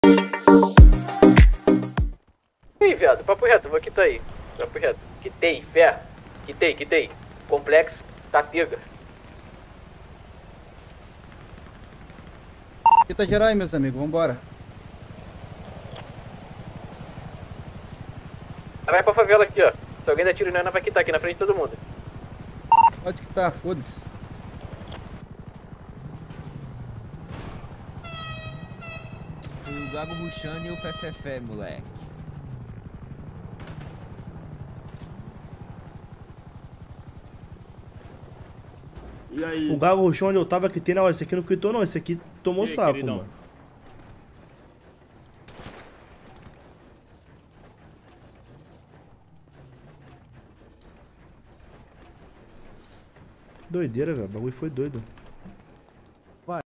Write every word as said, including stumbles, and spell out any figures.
Ih, viado, papo reto, vou quitar aí. Papo reto. Quitei, fé. Quitei, quitei. Complexo, Tatega. Quita geral aí, meus amigos, vambora. Vai pra favela aqui, ó. Se alguém der tiro em nós, vai quitar aqui na frente de todo mundo. Pode quitar, foda-se. Foi o Gago rushando e o Fefefé, moleque. E aí? O Gago rushou onde eu tava, que tem na hora. Esse aqui não quitou, não. Esse aqui tomou E aí, saco, queridão? mano. Doideira, velho. O bagulho foi doido.